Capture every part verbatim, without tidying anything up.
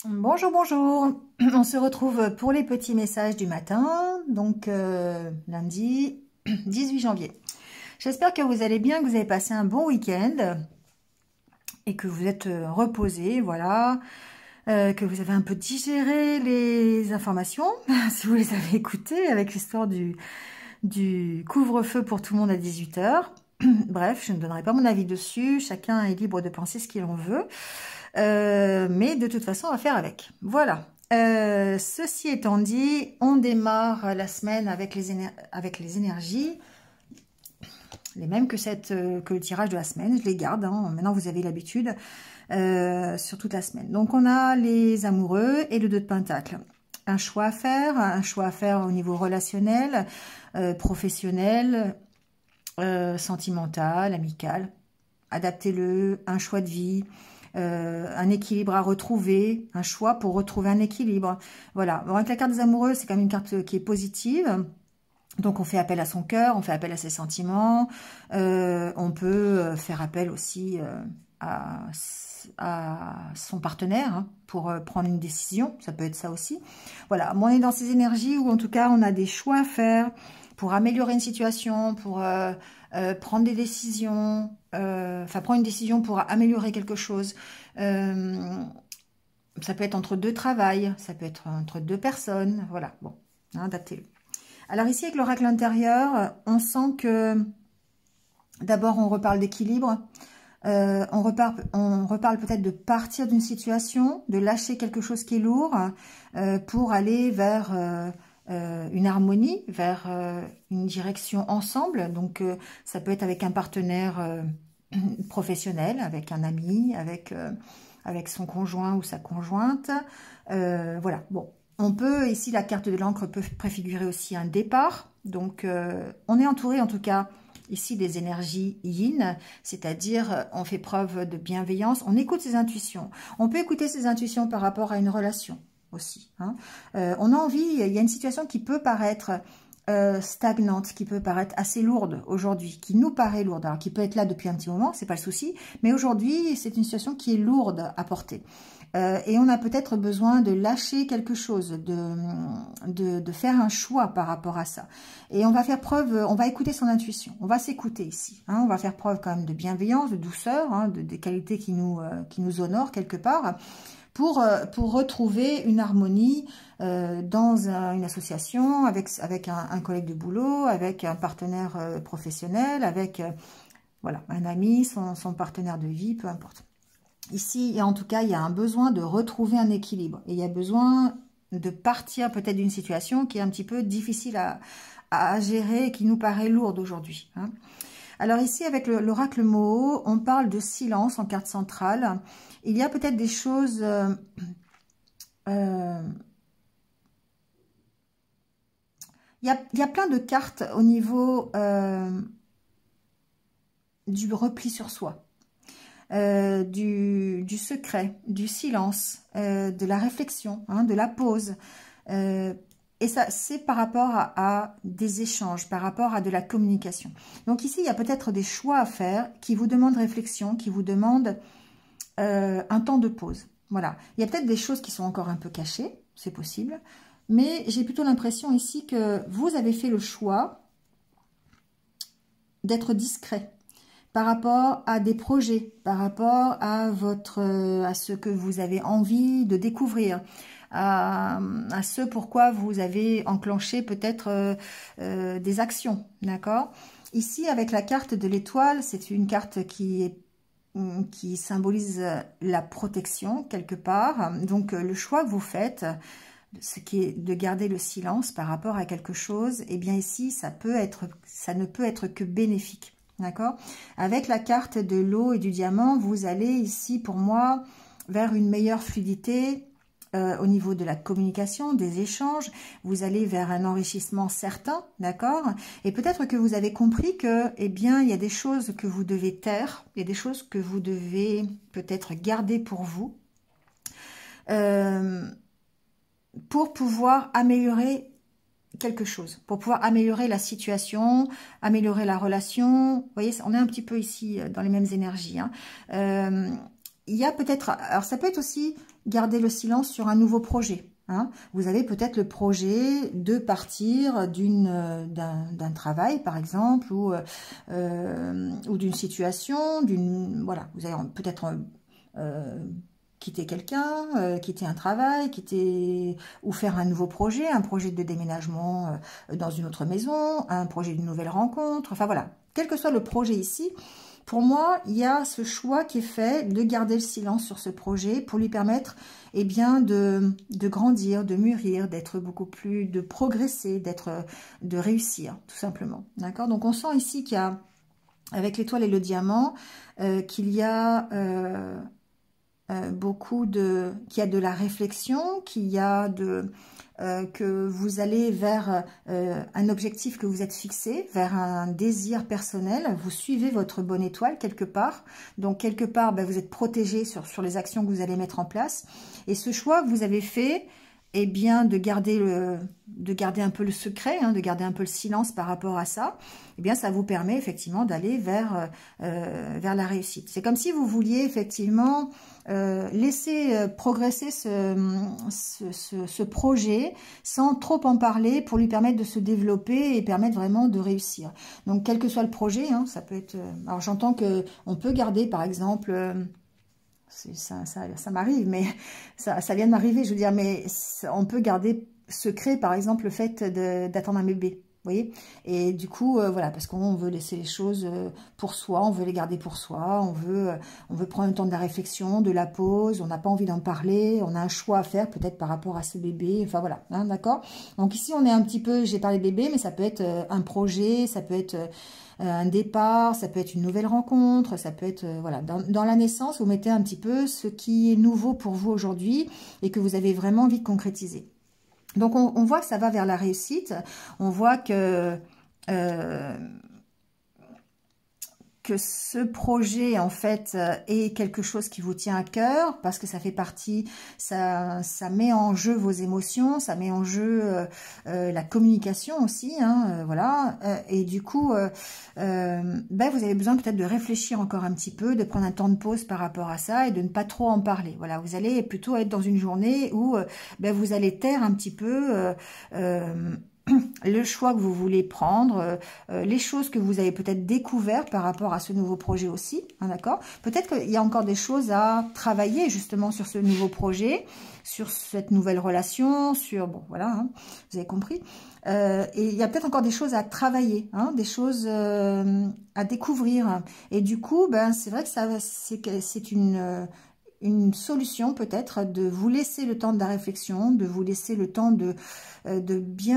Bonjour, bonjour. On se retrouve pour les petits messages du matin, donc euh, lundi dix-huit janvier. J'espère que vous allez bien, que vous avez passé un bon week-end et que vous êtes reposé, voilà, euh, que vous avez un peu digéré les informations, si vous les avez écoutées, avec l'histoire du, du couvre-feu pour tout le monde à dix-huit heures. Bref, je ne donnerai pas mon avis dessus, chacun est libre de penser ce qu'il en veut. Euh, mais de toute façon, on va faire avec. Voilà. Euh, ceci étant dit, on démarre la semaine avec les, avec les énergies, les mêmes que, cette, que le tirage de la semaine. Je les garde, hein. Maintenant vous avez l'habitude euh, sur toute la semaine. Donc on a les amoureux et le deux de pentacles. Un choix à faire, un choix à faire au niveau relationnel, euh, professionnel, euh, sentimental, amical. Adaptez-le, un choix de vie. Euh, un équilibre à retrouver, un choix pour retrouver un équilibre. Voilà. Bon, avec la carte des amoureux, c'est quand même une carte qui est positive. Donc, on fait appel à son cœur, on fait appel à ses sentiments. Euh, on peut faire appel aussi euh, à, à son partenaire hein, pour euh, prendre une décision. Ça peut être ça aussi. Voilà. Bon, on est dans ces énergies où, en tout cas, on a des choix à faire pour améliorer une situation, pour euh, euh, prendre des décisions, euh, enfin prendre une décision pour améliorer quelque chose. Euh, ça peut être entre deux travails, ça peut être entre deux personnes, voilà, bon, hein, adaptez-le. Alors ici avec l'oracle intérieur, on sent que d'abord on reparle d'équilibre, euh, on reparle, on reparle peut-être de partir d'une situation, de lâcher quelque chose qui est lourd euh, pour aller vers... Euh, Euh, une harmonie, vers euh, une direction ensemble. Donc, euh, ça peut être avec un partenaire euh, professionnel, avec un ami, avec, euh, avec son conjoint ou sa conjointe. Euh, voilà, bon. On peut, ici, la carte de l'encre peut préfigurer aussi un départ. Donc, euh, on est entouré, en tout cas, ici, des énergies yin, c'est-à-dire, on fait preuve de bienveillance, on écoute ses intuitions. On peut écouter ses intuitions par rapport à une relation aussi. Hein. Euh, on a envie, il y a une situation qui peut paraître euh, stagnante, qui peut paraître assez lourde aujourd'hui, qui nous paraît lourde, alors qui peut être là depuis un petit moment, c'est pas le souci, mais aujourd'hui c'est une situation qui est lourde à porter. Euh, et on a peut-être besoin de lâcher quelque chose, de, de, de faire un choix par rapport à ça. Et on va faire preuve, on va écouter son intuition, on va s'écouter ici. Hein, on va faire preuve quand même de bienveillance, de douceur, hein, de, des qualités qui nous, euh, qui nous honorent quelque part. Pour, pour retrouver une harmonie euh, dans un, une association, avec, avec un, un collègue de boulot, avec un partenaire euh, professionnel, avec euh, voilà, un ami, son, son partenaire de vie, peu importe. Ici, en tout cas, il y a un besoin de retrouver un équilibre. Et il y a besoin de partir peut-être d'une situation qui est un petit peu difficile à, à gérer et qui nous paraît lourde aujourd'hui. Hein. Alors ici, avec l'oracle Moho, on parle de silence en carte centrale. Il y a peut-être des choses... Euh, euh, il, y a, il y a plein de cartes au niveau euh, du repli sur soi, euh, du, du secret, du silence, euh, de la réflexion, hein, de la pause. Euh, Et ça, c'est par rapport à, à des échanges, par rapport à de la communication. Donc ici, il y a peut-être des choix à faire qui vous demandent réflexion, qui vous demandent euh, un temps de pause. Voilà. Il y a peut-être des choses qui sont encore un peu cachées, c'est possible. Mais j'ai plutôt l'impression ici que vous avez fait le choix d'être discret par rapport à des projets, par rapport à, votre, à ce que vous avez envie de découvrir. À, à ce pourquoi vous avez enclenché peut-être euh, euh, des actions, d'accord? Ici, avec la carte de l'étoile, c'est une carte qui est qui symbolise la protection quelque part. Donc, le choix que vous faites, ce qui est de garder le silence par rapport à quelque chose, eh bien ici, ça peut être, ça ne peut être que bénéfique, d'accord? Avec la carte de l'eau et du diamant, vous allez ici, pour moi, vers une meilleure fluidité. Euh, au niveau de la communication, des échanges, vous allez vers un enrichissement certain, d'accord? Et peut-être que vous avez compris que, eh bien, il y a des choses que vous devez taire, il y a des choses que vous devez peut-être garder pour vous, euh, pour pouvoir améliorer quelque chose, pour pouvoir améliorer la situation, améliorer la relation. Vous voyez, on est un petit peu ici dans les mêmes énergies, hein. Euh, il y a peut-être... Alors, ça peut être aussi garder le silence sur un nouveau projet. Hein. Vous avez peut-être le projet de partir d'une d'un travail, par exemple, ou, euh, ou d'une situation, d'une... Voilà, vous avez peut-être... Euh, quitter quelqu'un, euh, quitter un travail, quitter ou faire un nouveau projet, un projet de déménagement euh, dans une autre maison, un projet d'une nouvelle rencontre, enfin voilà. Quel que soit le projet ici, pour moi, il y a ce choix qui est fait de garder le silence sur ce projet pour lui permettre eh bien, de, de grandir, de mûrir, d'être beaucoup plus, de progresser, d'être, de réussir, tout simplement. D'accord? Donc on sent ici qu'il y a, avec l'étoile et le diamant, euh, qu'il y a... Euh, Euh, beaucoup de, qu'il y a de la réflexion, qu'il y a de, euh, que vous allez vers euh, un objectif que vous êtes fixé, vers un désir personnel, vous suivez votre bonne étoile quelque part, donc quelque part ben, vous êtes protégé sur, sur les actions que vous allez mettre en place, et ce choix que vous avez fait, eh bien, de garder, le, de garder un peu le secret, hein, de garder un peu le silence par rapport à ça, eh bien, ça vous permet effectivement d'aller vers, euh, vers la réussite. C'est comme si vous vouliez effectivement euh, laisser progresser ce, ce, ce, ce projet sans trop en parler pour lui permettre de se développer et permettre vraiment de réussir. Donc, quel que soit le projet, hein, ça peut être... Alors, j'entends que on peut garder, par exemple... Euh, Ça, ça, ça m'arrive, mais ça, ça vient de m'arriver, je veux dire, mais on peut garder secret, par exemple, le fait d'attendre un bébé, vous voyez. Et du coup, euh, voilà, parce qu'on veut laisser les choses pour soi, on veut les garder pour soi, on veut, on veut prendre le temps de la réflexion, de la pause, on n'a pas envie d'en parler, on a un choix à faire peut-être par rapport à ce bébé, enfin voilà, hein, d'accord. Donc ici, on est un petit peu, j'ai parlé bébé, mais ça peut être un projet, ça peut être... un départ, ça peut être une nouvelle rencontre, ça peut être, euh, voilà, dans, dans la naissance, vous mettez un petit peu ce qui est nouveau pour vous aujourd'hui et que vous avez vraiment envie de concrétiser. Donc, on, on voit que ça va vers la réussite, on voit que... Euh, que ce projet, en fait, est quelque chose qui vous tient à cœur, parce que ça fait partie, ça, ça met en jeu vos émotions, ça met en jeu euh, euh, la communication aussi, hein, euh, voilà, euh, et du coup, euh, euh, ben, vous avez besoin peut-être de réfléchir encore un petit peu, de prendre un temps de pause par rapport à ça, et de ne pas trop en parler, voilà, vous allez plutôt être dans une journée où euh, ben, vous allez taire un petit peu... Euh, euh, le choix que vous voulez prendre, euh, les choses que vous avez peut-être découvertes par rapport à ce nouveau projet aussi, hein, d'accord? Peut-être qu'il y a encore des choses à travailler justement sur ce nouveau projet, sur cette nouvelle relation, sur, bon, voilà, hein, vous avez compris. Euh, et il y a peut-être encore des choses à travailler, hein, des choses euh, à découvrir. Et du coup, ben, c'est vrai que ça, c'est une... Euh, une solution peut-être de vous laisser le temps de la réflexion, de vous laisser le temps de, de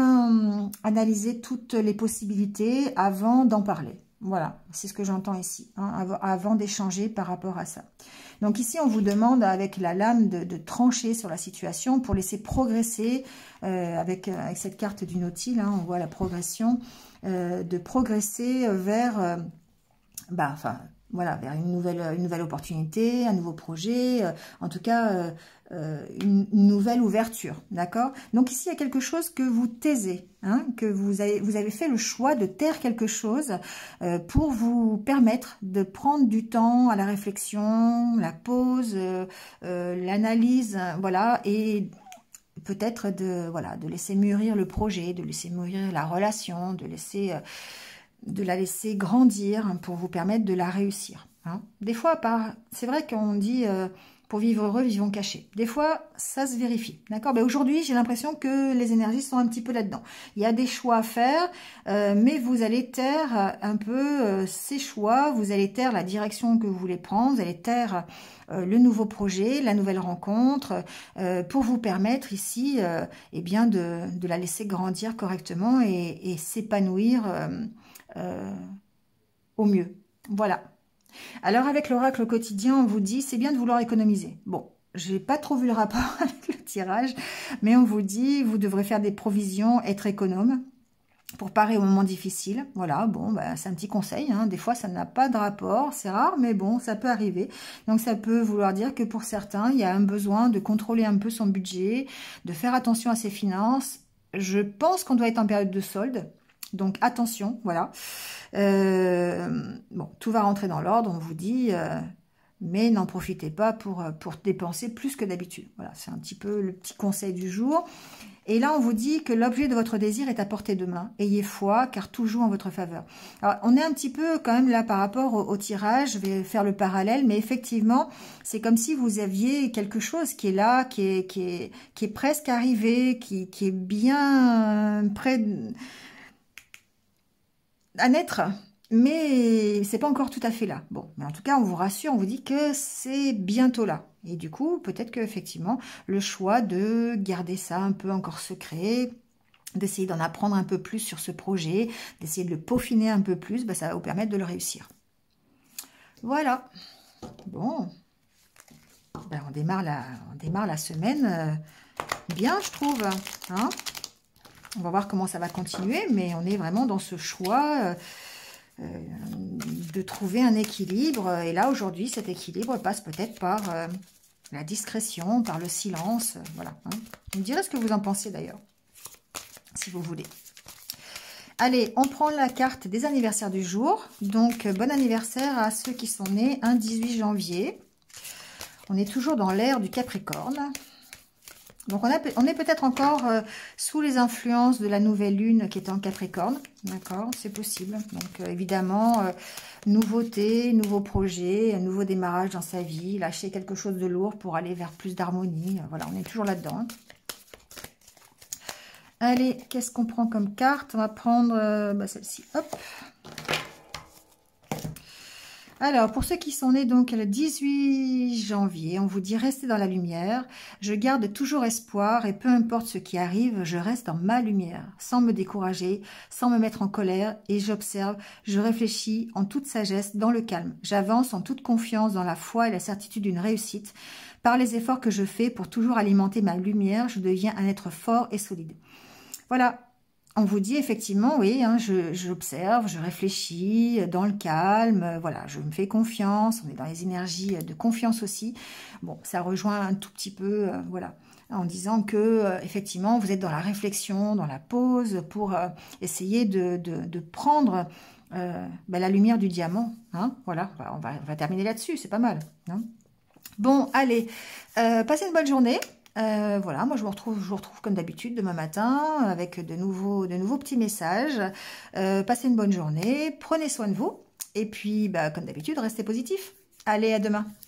bien analyser toutes les possibilités avant d'en parler. Voilà, c'est ce que j'entends ici, hein, avant, avant d'échanger par rapport à ça. Donc ici, on vous demande avec la lame de, de trancher sur la situation pour laisser progresser, euh, avec, avec cette carte du Nautile, hein, on voit la progression, euh, de progresser vers... Euh, bah, enfin... Voilà, vers une nouvelle, une nouvelle opportunité, un nouveau projet, euh, en tout cas, euh, euh, une, une nouvelle ouverture, d'accord? Donc ici, il y a quelque chose que vous taisez, hein, que vous avez, vous avez fait le choix de taire quelque chose euh, pour vous permettre de prendre du temps à la réflexion, la pause, euh, euh, l'analyse, voilà, et... peut-être de, voilà, de laisser mûrir le projet, de laisser mûrir la relation, de laisser... Euh, de la laisser grandir pour vous permettre de la réussir. Hein. Des fois, c'est vrai qu'on dit euh, pour vivre heureux, vivons cachés. Des fois, ça se vérifie. D'accord. Ben, aujourd'hui, j'ai l'impression que les énergies sont un petit peu là-dedans. Il y a des choix à faire, euh, mais vous allez taire un peu euh, ces choix, vous allez taire la direction que vous voulez prendre, vous allez taire euh, le nouveau projet, la nouvelle rencontre, euh, pour vous permettre ici euh, eh bien de, de la laisser grandir correctement et, et s'épanouir euh, Euh, au mieux. Voilà. Alors avec l'oracle au quotidien, on vous dit c'est bien de vouloir économiser. Bon, j'ai pas trop vu le rapport avec le tirage, mais on vous dit vous devrez faire des provisions, être économe pour parer aux moments difficiles. Voilà, bon, bah, c'est un petit conseil, hein. Des fois ça n'a pas de rapport, c'est rare, mais bon, ça peut arriver. Donc ça peut vouloir dire que pour certains, il y a un besoin de contrôler un peu son budget, de faire attention à ses finances. Je pense qu'on doit être en période de solde. Donc attention, voilà. Euh, bon, tout va rentrer dans l'ordre, on vous dit, euh, mais n'en profitez pas pour, pour dépenser plus que d'habitude. Voilà, c'est un petit peu le petit conseil du jour. Et là, on vous dit que l'objet de votre désir est à portée de main. Ayez foi, car tout joue en votre faveur. Alors, on est un petit peu quand même là par rapport au, au tirage. Je vais faire le parallèle, mais effectivement, c'est comme si vous aviez quelque chose qui est là, qui est, qui est, qui est presque arrivé, qui, qui est bien près de, à naître. Mais c'est pas encore tout à fait là. Bon, mais en tout cas, on vous rassure, on vous dit que c'est bientôt là. Et du coup, peut-être que effectivement, le choix de garder ça un peu encore secret, d'essayer d'en apprendre un peu plus sur ce projet, d'essayer de le peaufiner un peu plus, bah, ça va vous permettre de le réussir. Voilà. Bon. Ben, on démarre la, on démarre la semaine euh, bien, je trouve. Hein, on va voir comment ça va continuer, mais on est vraiment dans ce choix... Euh, Euh, de trouver un équilibre. Et là, aujourd'hui, cet équilibre passe peut-être par euh, la discrétion, par le silence. Euh, voilà. Hein. Vous me direz ce que vous en pensez d'ailleurs, si vous voulez. Allez, on prend la carte des anniversaires du jour. Donc, bon anniversaire à ceux qui sont nés un dix-huit janvier. On est toujours dans l'ère du Capricorne. Donc, on, a, on est peut-être encore euh, sous les influences de la nouvelle lune qui est en Capricorne. D'accord, c'est possible. Donc, euh, évidemment, euh, nouveauté, nouveau projet, un nouveau démarrage dans sa vie, lâcher quelque chose de lourd pour aller vers plus d'harmonie. Voilà, on est toujours là-dedans. Allez, qu'est-ce qu'on prend comme carte? On va prendre euh, bah, celle-ci. Hop. Alors, pour ceux qui sont nés donc le dix-huit janvier, on vous dit restez dans la lumière. Je garde toujours espoir et peu importe ce qui arrive, je reste dans ma lumière, sans me décourager, sans me mettre en colère et j'observe, je réfléchis en toute sagesse, dans le calme. J'avance en toute confiance dans la foi et la certitude d'une réussite. Par les efforts que je fais pour toujours alimenter ma lumière, je deviens un être fort et solide. Voilà. On vous dit effectivement, oui, hein, j'observe, je, je réfléchis dans le calme, euh, voilà, je me fais confiance, on est dans les énergies de confiance aussi. Bon, ça rejoint un tout petit peu, euh, voilà, en disant que euh, effectivement, vous êtes dans la réflexion, dans la pause, pour euh, essayer de, de, de prendre euh, ben, la lumière du diamant. Hein, voilà, on va, on va terminer là-dessus, c'est pas mal. Hein. Bon, allez, euh, passez une bonne journée. Euh, voilà, moi je vous retrouve, je vous retrouve comme d'habitude demain matin avec de nouveaux, de nouveaux petits messages. Euh, passez une bonne journée, prenez soin de vous et puis bah, comme d'habitude, restez positifs. Allez, à demain.